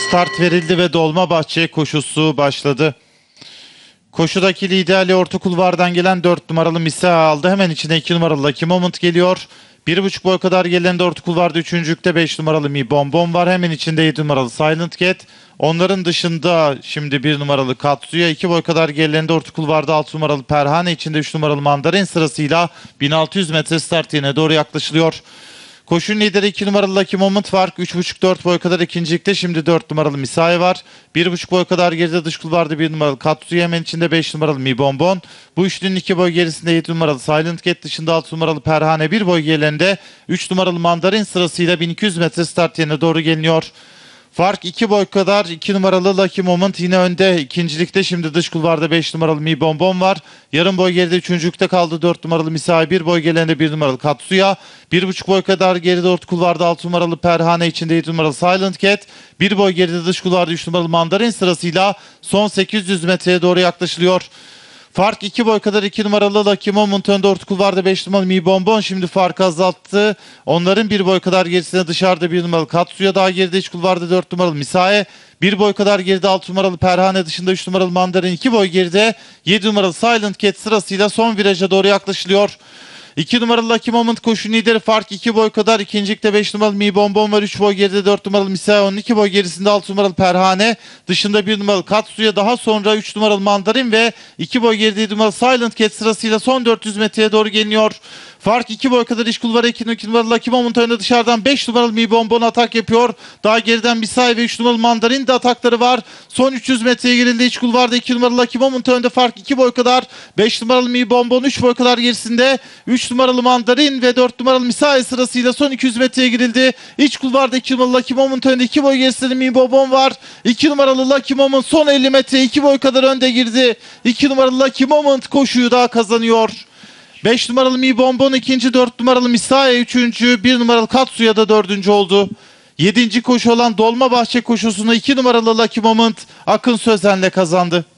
Start verildi ve Dolmabahçe koşusu başladı. Koşudaki liderliği orta kulvardan gelen 4 numaralı Misa aldı. Hemen içine 2 numaralı Lucky Moment geliyor. 1,5 boy kadar gelen de orta kulvarda 3.lükte 5 numaralı Mi Bonbon var. Hemen içinde 7 numaralı Silent Cat. Onların dışında şimdi 1 numaralı Katsuya, 2 boy kadar gerilerinde orta kulvarda 6 numaralı Perhane, içinde 3 numaralı Mandarin sırasıyla 1600 metre start yerine doğru yaklaşılıyor. Koşunun lideri 2 numaralı Lucky Moment var. 3,5-4 boy kadar ikincilikte şimdi 4 numaralı Misai var. 1,5 boy kadar geride dış kulvarda 1 numaralı Katsuya, hemen içinde 5 numaralı Mi Bonbon. Bu üçlünün 2 boy gerisinde 7 numaralı Silent Cat, dışında 6 numaralı Perhane, 1 boy gerilerinde 3 numaralı Mandarin sırasıyla 1200 metre start yerine doğru geliniyor. Fark 2 boy kadar. 2 numaralı Lucky Moment yine önde. İkincilikte şimdi dış kulvarda 5 numaralı Mi Bonbon var. Yarım boy geride 3.lükte kaldı 4 numaralı Misai. 1 boy gerilerinde 1 numaralı Katsuya. 1,5 boy kadar geride orta kulvarda 6 numaralı Perhane, içinde 7 numaralı Silent Cat. 1 boy geride dış kulvarda 3 numaralı Mandarin sırasıyla son 800 metreye doğru yaklaşılıyor. Fark 2 boy kadar. 2 numaralı Lucky Moment önde, orta kulvarda 5 numaralı Mi Bonbon şimdi farkı azalttı. Onların 1 boy kadar gerisine dışarıda 1 numaralı Katsuya, daha geride iç kulvarda 4 numaralı Misae. 1 boy kadar geride 6 numaralı Perhane, dışında 3 numaralı Mandarin, 2 boy geride 7 numaralı Silent Cat sırasıyla son viraja doğru yaklaşılıyor. 2 numaralı Lucky Moment koşu lideri, fark 2 boy kadar. İkincilikte 5 numaralı Mi Bonbon var. 3 boy geride 4 numaralı Misai. Onun 2 boy gerisinde 6 numaralı Perhane. Dışında 1 numaralı Katsuya, daha sonra 3 numaralı Mandarin ve 2 boy geride 7 numaralı Silent Cat sırasıyla son 400 metreye doğru geliniyor. Fark 2 boy kadar. İç kulvara 2 numaralı Lucky Moment önde, dışarıdan 5 numaralı Mi Bonbon atak yapıyor. Daha geriden Misai ve 3 numaralı Mandarin de atakları var. Son 300 metreye girildi. İç kulvarda 2 numaralı Lucky Moment önde, fark 2 boy kadar. 5 numaralı Mi Bonbon 3 boy kadar gerisinde 3 numaralı Mandarin ve 4 numaralı Misai sırasıyla son 200 metreye girildi. İç kulvarda 2 numaralı Lucky Moment önde, 2 boy gerisinde Mi Bonbon var. 2 numaralı Lucky Moment son 50 metre 2 boy kadar önde girdi. 2 numaralı Lucky Moment koşuyu daha kazanıyor. 5 numaralı Mi Bonbon ikinci, 4 numaralı Misai üçüncü, 1 numaralı Katsuya da dördüncü oldu. 7. koşu olan Dolmabahçe koşusunu 2 numaralı Lucky Moment Akın Sözen'le kazandı.